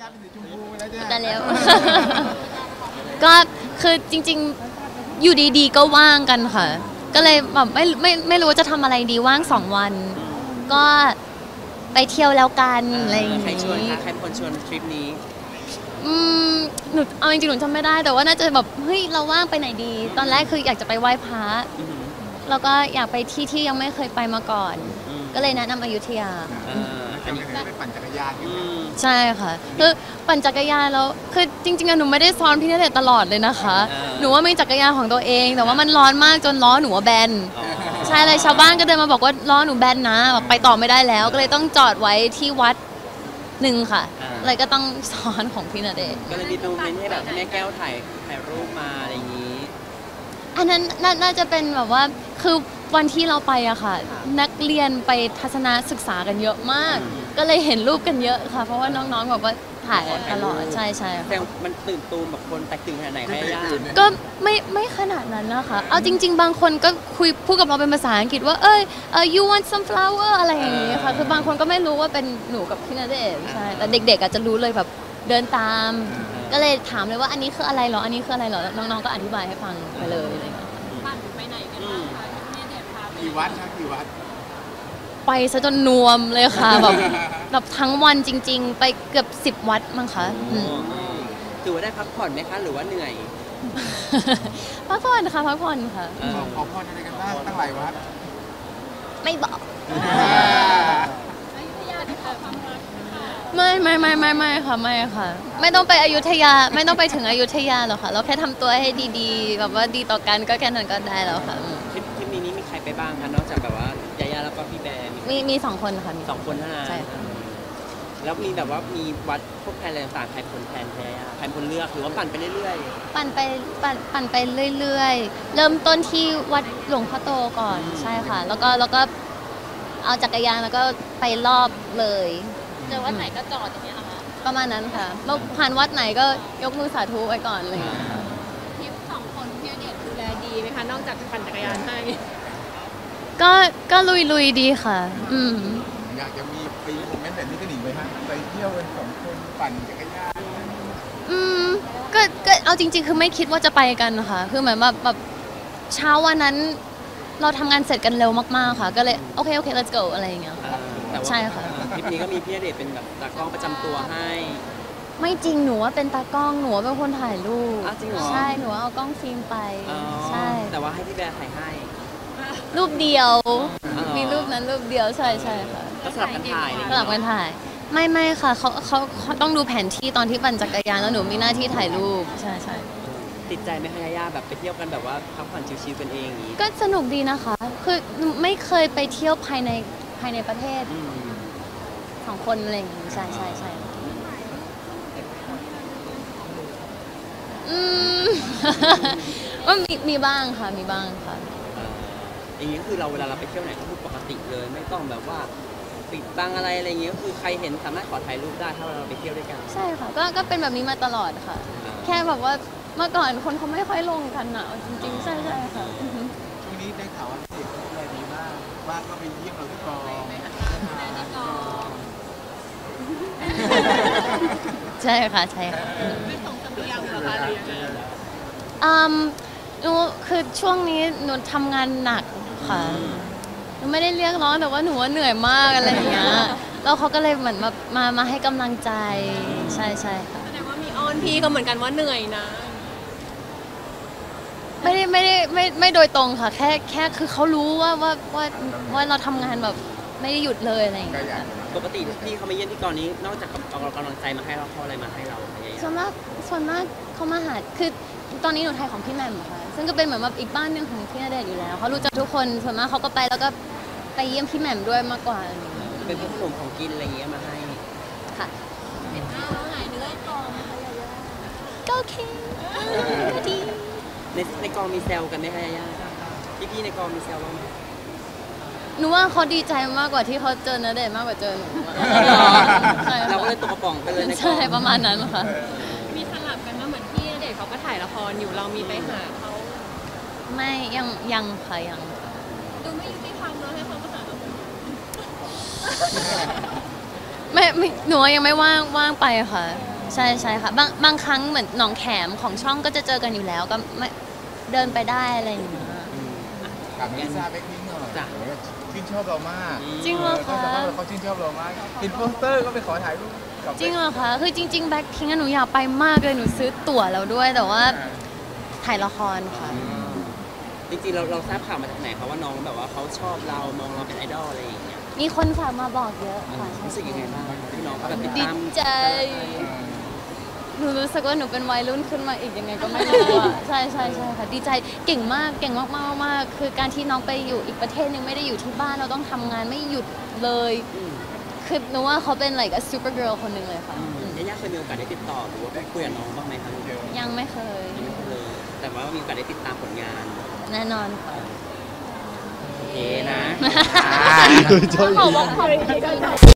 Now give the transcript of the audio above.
าเป็นสีชมพูแล้วจ้ะแต่แล้ว ก็คือจริงๆอยู่ดีๆก็ว่างกันค่ะ ก็เลยแบบไม่รู้จะทำอะไรดีว่าง2 วัน ก็ไปเที่ยวแล้วกันอะไรอย่างงี้ใครชวนคะใครเป็นคนชวนทริปนี้อืมหนูเอาจริงๆหนูจำไม่ได้แต่ว่าน่าจะแบบเฮ้ยเราว่างไปไหนดี ตอนแรกคืออยากจะไปไหว้พระแล้วก็อยากไปที่ยังไม่เคยไปมาก่อน ก็เลยแนะนำอยุธยาอันนี้ไปปั่นจักรยานอยู่ใช่ค่ะคือปั่นจักรยานแล้วคือจริงๆหนูไม่ได้ซ้อนพี่ณเดชน์ตลอดเลยนะคะหนูว่ามีจักรยานของตัวเองแต่ว่ามันร้อนมากจนล้อหนูแบนใช่เลยชาวบ้านก็เดินมาบอกว่าล้อหนูแบนนะแบบไปต่อไม่ได้แล้วก็เลยต้องจอดไว้ที่วัดหนึ่งค่ะเลยก็ต้องซ้อนของพี่ณเดชน์ก็เลยมีโมเมนต์ให้แบบแม่แก้วถ่ายรูปมาอะไรอย่างนี้อันนั้นน่าจะเป็นแบบว่าคือวันที่เราไปอะค่ะนักเรียนไปทัศนศึกษากันเยอะมากก็เลยเห็นรูปกันเยอะค่ะเพราะว่าน้องๆแบบว่าถ่ายตลอดใช่แต่มันตื่นตูมแบบคนแตกตื่นขนาดไหนคะย่าก็ไม่ขนาดนั้นนะคะเอาจริงๆบางคนก็พูดกับเราเป็นภาษาอังกฤษว่าyou want some flower อะไรอย่างนี้ค่ะคือบางคนก็ไม่รู้ว่าเป็นหนูกับพี่ณเดชน์ใช่แต่เด็กๆอาจจะรู้เลยแบบเดินตามก็เลยถามเลยว่าอันนี้คืออะไรเหรออันนี้คืออะไรเหรอน้องๆก็อธิบายให้ฟังไปเลยอะไรอย่างเงี้ยไปไหนกันบ้างคะพี่ณเดชน์พาไปกี่วัดครับกี่วัดไปซะจนนวมเลยค่ะแบบทั้งวันจริงๆไปเกือบ10 วัดมั้งคะถือว่าได้พักผ่อนไหมคะหรือว่าเหนื่อยพักผ่อนค่ะพักผ่อนค่ะขอพรอะไรกันบ้างตั้งหลายวัดไม่บอกอยุธยาที่ขอความรักไม่ค่ะไม่ค่ะไม่ต้องไปอยุธยาไม่ต้องไปถึงอยุธยาหรอกค่ะเราแค่ทำตัวให้ดีๆแบบว่าดีต่อกันก็แค่นั้นก็ได้แล้วค่ะทริปนี้มีใครไปบ้างคะนอกจากแบบว่ายาย่าแล้วก็พี่แบร์มี2 คนค่ะมี2 คนเท่านั้นใช่ค่ะแล้วมีแบบว่ามีวัดพวกแพลนอะไรต่างๆใครคนแพลนแพ้ใครคนเลือกหรือว่าปั่นไปเรื่อยๆปั่นไปเรื่อยๆเริ่มต้นที่วัดหลวงพ่อโตก่อนใช่ค่ะแล้วก็เอาจักรยานแล้วก็ไปรอบเลยเจอวัดไหนก็จอดอย่างเงี้ยเหรอคะประมาณนั้นค่ะผ่านวัดไหนก็ยกมือสาธุไว้ก่อนเลยทริป2 คนพี่ณเดชน์ดูแลดีไหมคะนอกจากปั่นจักรยานให้ก็ลุยดีค่ะอยากจะมีปีโมเมนต์แบบนี้ก็หนีไปฮะไปเที่ยวกัน2 คนปั่นจักรยานก็เอาจริงๆคือไม่คิดว่าจะไปกันค่ะคือเหมือนแบบเช้าวันนั้นเราทำงานเสร็จกันเร็วมากๆค่ะก็เลยโอเค let's go อะไรอย่างเงี้ยใช่ค่ะทริปนี้ก็มีพี่ณเดชน์เป็นแบบตากล้องประจำตัวให้ไม่จริงหนูว่าเป็นตากล้องหนูเป็นคนถ่ายรูปจริงเหรอใช่หนูเอากล้องฟิล์มไปใช่แต่ว่าให้พี่แบร์ถ่ายให้รูปเดียวมีรูปนั้นรูปเดียวใช่ค่ะก็สลับกันถ่ายสลับกันถ่ายไม่ค่ะเขาต้องดูแผนที่ตอนที่ปั่นจักรยานแล้วหนูมีหน้าที่ถ่ายรูปใช่ติดใจไหมคะย่าแบบไปเที่ยวกันแบบว่าพักผ่อนชิลๆกันเองอย่างนี้ก็สนุกดีนะคะคือไม่เคยไปเที่ยวภายในประเทศ2 คนอะไรอย่างงี้ใช่ว่ามีบ้างค่ะอย่างนี้ก็คือเราเวลาเราไปเที่ยวไหนก็คือปกติเลยไม่ต้องแบบว่าปิดบังอะไรอย่างเงี้ยก็คือใครเห็นสามารถขอถ่ายรูปได้ถ้าเราไปเที่ยวด้วยกันใช่ค่ะก็เป็นแบบนี้มาตลอดค่ะแค่แบบว่าเมื่อก่อนคนเขาไม่ค่อยลงกันนะจริงๆใช่ค่ะช่วงนี้ได้ข่าวว่าพี่เขาดูแลดีมากว่าก็ไปเยี่ยมเราที่กองใช่ค่ะไม่ส่งเสบียงเหรอคะหรือยังไงหนูคือช่วงนี้หนูทำงานหนักค่ะหนูไม่ได้เรียกร้องแต่ว่าหนูว่าเหนื่อยมากอะไรอย่างเงี้ยแล้วเขาก็เลยเหมือนมาให้กำลังใจใช่ค่ะแสดงว่ามีอ้อนพี่ก็เหมือนกันว่าเหนื่อยนะไม่โดยตรงค่ะแค่คือเขารู้ว่าเราทำงานแบบไม่ได้หยุดเลยอะไรอย่างเงี้ยปกติพี่เขามาเยี่ยมที่กองนี้นอกจากเอากำลังใจมาให้เราเขาอะไรมาให้เราส่วนมากเขามาหาคือตอนนี้หนูถ่ายของพี่แหม่มค่ะซึ่งก็เป็นเหมือนแบบอีกบ้านหนึ่งของพี่ณเดชน์อยู่แล้วเขารู้จักทุกคนส่วนมากเขาก็ไปแล้วก็ไปเยี่ยมพี่แหม่มด้วยมากกว่าเป็นพวกขนมของกินอะไรเงี้ยมาให้ค่ะเห็นหน้าแล้วหายเหนื่อยกองนะคะยาย่าก็โอเคก็ดีในกองมีแซวกันไหมคะยาย่าพี่ในกองมีแซวบ้างไหมหนูว่าเขาดีใจมากกว่าที่เขาเจอณเดชน์มากกว่าเจอหนูเราก็เลยตกกระป๋องไปเลยใช่ประมาณนั้นค่ะมีสลับกันมาเหมือนพี่ณเดชน์เขาก็ถ่ายละครอยู่เรามีไปหาเขาไม่ยังค่ะยังดูไม่ยุติธรรมเลยให้เขามาหาเราไม่หนูยังไม่ว่างไปค่ะใช่ใช่ค่ะบางครั้งเหมือนหนองแขมของช่องก็จะเจอกันอยู่แล้วก็ไม่เดินไปได้อะไรอย่างเงี้ยถามลิซ่าแบ็คพิงค์หน่อยชื่นชอบเรามากจริงเหรอคะเขาชื่นชอบเรามากเห็นโปสเตอร์ก็ไปขอถ่ายรูปกับจริงเหรอคะคือจริงๆแบ็คพิงค์หนูอยากไปมากเลยหนูซื้อตั๋วแล้วด้วยแต่ว่าถ่ายละครค่ะจริงๆเราทราบข่าวมาจากไหนคะว่าน้องแบบว่าเขาชอบเรามองเราเป็นไอดอลอะไรอย่างเงี้ยมีคนฝากมาบอกเยอะค่ะรู้สึกยังไงบ้างที่น้องแบบติดดีตามใจ หนูรู้สึกว่าหนูเป็นวัยรุ่นขึ้นมาอีกยังไงก็ไม่รู้อ่ะ ใช่ใช่ใช่ค่ะดีใจเก่งมากเก่งมากมากมากคือการที่น้องไปอยู่อีกประเทศนึงไม่ได้อยู่ที่บ้านเราต้องทำงานไม่หยุดเลยคือหนูว่าเขาเป็น like a super girl คนหนึ่งเลยค่ะย่าเคยมีโอกาสได้ติดต่อหรือว่าไปคุยกับน้องบ้างไหมคะยังไม่เคยยังไม่เคยเลยแต่ว่ามีโอกาสได้ติดตามผลงานแน่นอนค่ะโอเคนะขอบอกขอบคุณ